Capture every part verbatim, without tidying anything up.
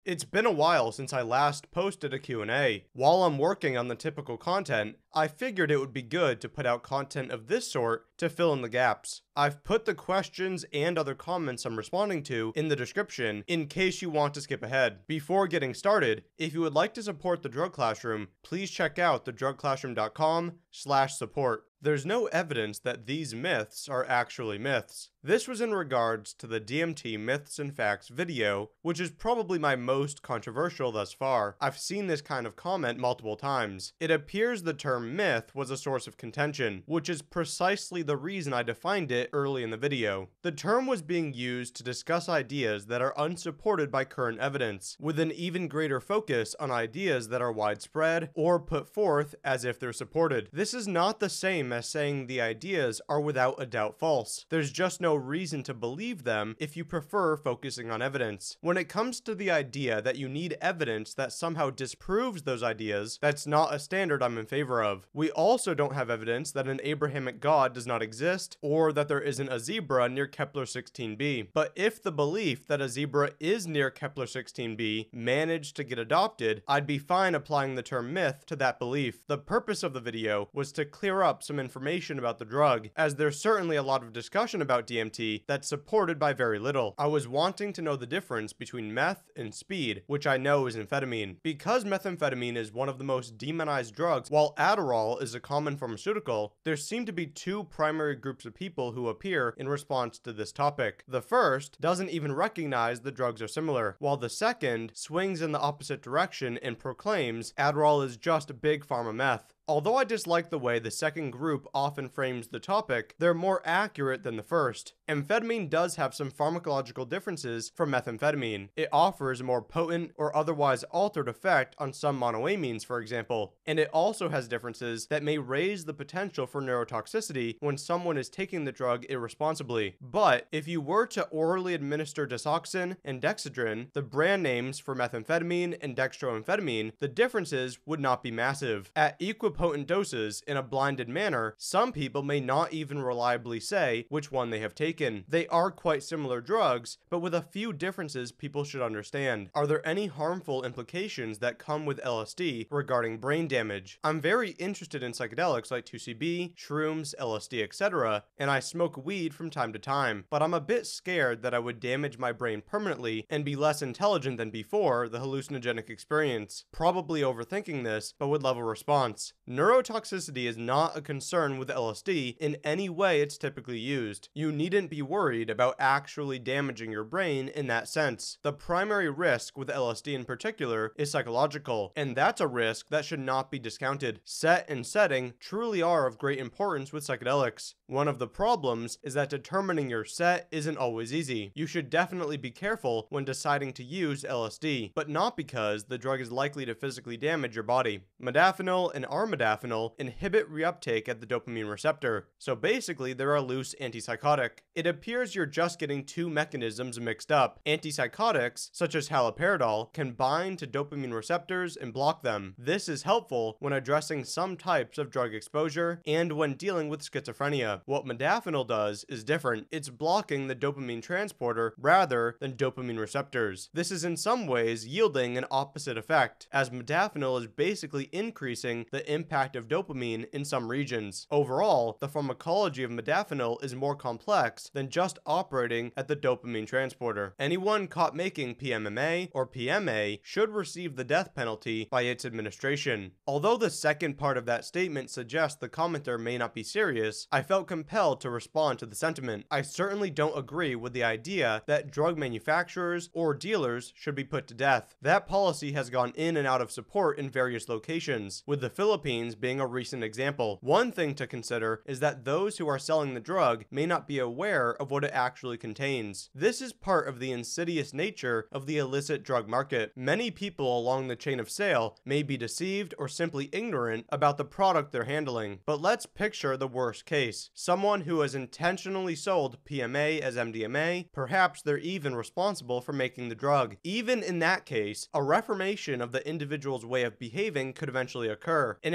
It's been a while since I last posted a Q and A. While I'm working on the typical content, I figured it would be good to put out content of this sort to fill in the gaps. I've put the questions and other comments I'm responding to in the description in case you want to skip ahead. Before getting started, if you would like to support the Drug Classroom, please check out the drug classroom dot com slash support. There's no evidence that these myths are actually myths. This was in regards to the D M T Myths and Facts video, which is probably my most controversial thus far. I've seen this kind of comment multiple times. It appears the term myth was a source of contention, which is precisely the reason I defined it early in the video. The term was being used to discuss ideas that are unsupported by current evidence, with an even greater focus on ideas that are widespread or put forth as if they're supported. This is not the same as saying the ideas are without a doubt false. There's just no reason to believe them if you prefer focusing on evidence. When it comes to the idea that you need evidence that somehow disproves those ideas, that's not a standard I'm in favor of. We also don't have evidence that an Abrahamic God does not exist, or that there isn't a zebra near Kepler sixteen b. But if the belief that a zebra is near Kepler sixteen b managed to get adopted, I'd be fine applying the term myth to that belief. The purpose of the video was to clear up some information about the drug, as there's certainly a lot of discussion about D M T that's supported by very little. I was wanting to know the difference between meth and speed, which I know is amphetamine. Because methamphetamine is one of the most demonized drugs, while Adderall is a common pharmaceutical, there seem to be two primary groups of people who appear in response to this topic. The first doesn't even recognize the drugs are similar, while the second swings in the opposite direction and proclaims Adderall is just big pharma meth. Although I dislike the way the second group often frames the topic, they're more accurate than the first. Amphetamine does have some pharmacological differences from methamphetamine. It offers a more potent or otherwise altered effect on some monoamines, for example, and it also has differences that may raise the potential for neurotoxicity when someone is taking the drug irresponsibly. But if you were to orally administer Desoxin and Dexedrine, the brand names for methamphetamine and dextroamphetamine, the differences would not be massive. At equal potent doses in a blinded manner, some people may not even reliably say which one they have taken. They are quite similar drugs, but with a few differences people should understand. Are there any harmful implications that come with L S D regarding brain damage? I'm very interested in psychedelics like two C B, shrooms, L S D, et cetera, and I smoke weed from time to time, but I'm a bit scared that I would damage my brain permanently and be less intelligent than before the hallucinogenic experience. Probably overthinking this, but would love a response. Neurotoxicity is not a concern with L S D in any way it's typically used. You needn't be worried about actually damaging your brain in that sense. The primary risk with L S D in particular is psychological, and that's a risk that should not be discounted. Set and setting truly are of great importance with psychedelics. One of the problems is that determining your set isn't always easy. You should definitely be careful when deciding to use L S D, but not because the drug is likely to physically damage your body. Modafinil and Armodafinil inhibit reuptake at the dopamine receptor, so basically they're a loose antipsychotic. It appears you're just getting two mechanisms mixed up. Antipsychotics, such as haloperidol, can bind to dopamine receptors and block them. This is helpful when addressing some types of drug exposure and when dealing with schizophrenia. What modafinil does is different. It's blocking the dopamine transporter rather than dopamine receptors. This is in some ways yielding an opposite effect, as modafinil is basically increasing the impact of dopamine in some regions. Overall, the pharmacology of modafinil is more complex than just operating at the dopamine transporter. Anyone caught making P M M A or P M A should receive the death penalty by its administration. Although the second part of that statement suggests the commenter may not be serious, I felt compelled to respond to the sentiment. I certainly don't agree with the idea that drug manufacturers or dealers should be put to death. That policy has gone in and out of support in various locations, with the Philippines being a recent example. One thing to consider is that those who are selling the drug may not be aware of what it actually contains. This is part of the insidious nature of the illicit drug market. Many people along the chain of sale may be deceived or simply ignorant about the product they're handling. But let's picture the worst case. Someone who has intentionally sold P M A as M D M A, perhaps they're even responsible for making the drug. Even in that case, a reformation of the individual's way of behaving could eventually occur. And if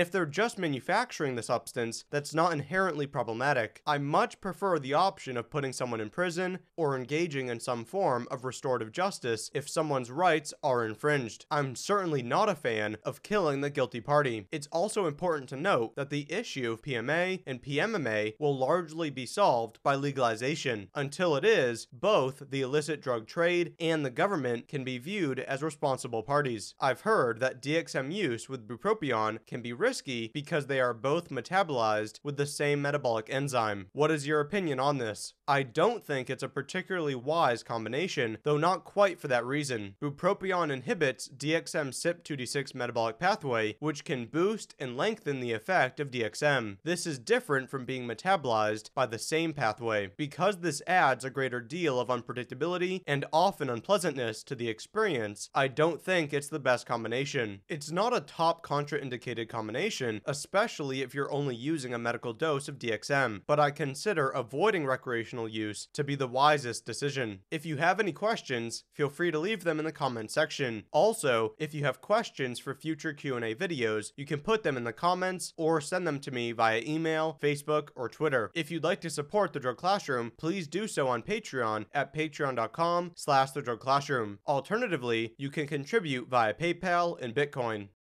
If they're just manufacturing the substance, that's not inherently problematic. I much prefer the option of putting someone in prison or engaging in some form of restorative justice if someone's rights are infringed. I'm certainly not a fan of killing the guilty party. It's also important to note that the issue of P M A and P M M A will largely be solved by legalization. Until it is, both the illicit drug trade and the government can be viewed as responsible parties. I've heard that D X M use with Bupropion can be risky because they are both metabolized with the same metabolic enzyme. What is your opinion on this? I don't think it's a particularly wise combination, though not quite for that reason. Bupropion inhibits D X M C Y P two D six metabolic pathway, which can boost and lengthen the effect of D X M. This is different from being metabolized by the same pathway. Because this adds a greater deal of unpredictability and often unpleasantness to the experience, I don't think it's the best combination. It's not a top contraindicated combination, especially if you're only using a medical dose of D X M, but I consider avoiding recreational use to be the wisest decision. If you have any questions, feel free to leave them in the comment section. Also, if you have questions for future Q and A videos, you can put them in the comments or send them to me via email, Facebook, or Twitter. If you'd like to support The Drug Classroom, please do so on Patreon at patreon dot com slash the drug classroom. Alternatively, you can contribute via PayPal and Bitcoin.